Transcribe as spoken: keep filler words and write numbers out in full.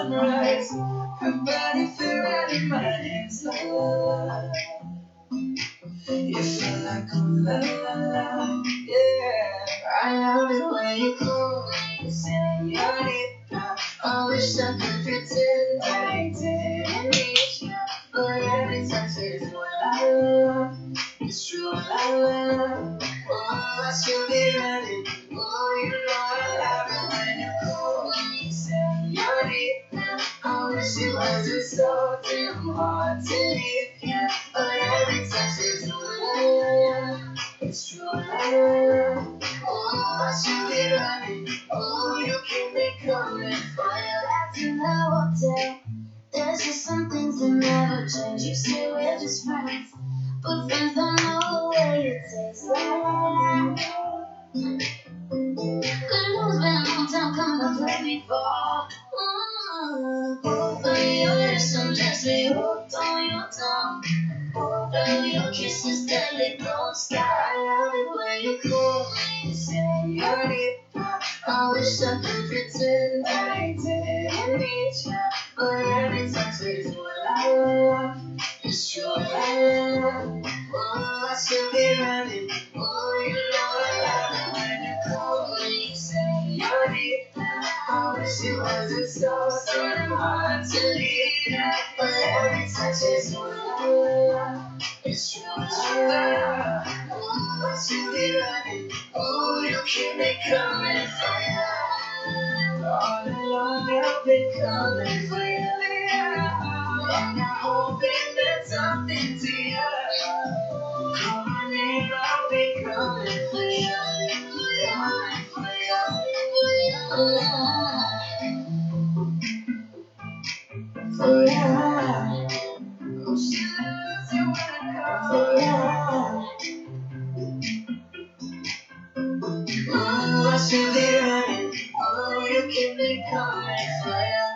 sunrise. Her body feel right in my hands. La la la. You feel like a la la la. Yeah, I love it when you call me señorita. I wish I could pretend I didn't need you, but every touch is what I love. It's true, la la la. Oh, I should be running. Oh, you know I love it when you call me señorita. I wish it wasn't so damn hard to leave you, but every touch is what I love. It's true, la la la. Oh, I should be running. Oh, you keep me coming. Fire acting the hotel. There's just some things that never change. You say we're just friends, but friends don't know the way it tastes. La la la. Good news, been a long time coming to play me for. For years, I'm just hooked on your tongue. Girl, your kisses deadly, don't stop. I love it when you call me señorita. I wish I could pretend I didn't need you, but every touch is what I love. It's true, la la la. Oh, I should be running. Oh, you know I love it when you call me señorita. I wish it wasn't so damn hard to leave you, but every touch is what I love. It's true, la la la. Oh, I should be running. Oh, you keep me coming for you. All along I've been coming for you. And I hope it meant something to you. Call my name, I'll be coming for you. Coming for you. For you. Oh, she loves it when I call for you. Oh, I should be running. Oh, you keep me coming for you.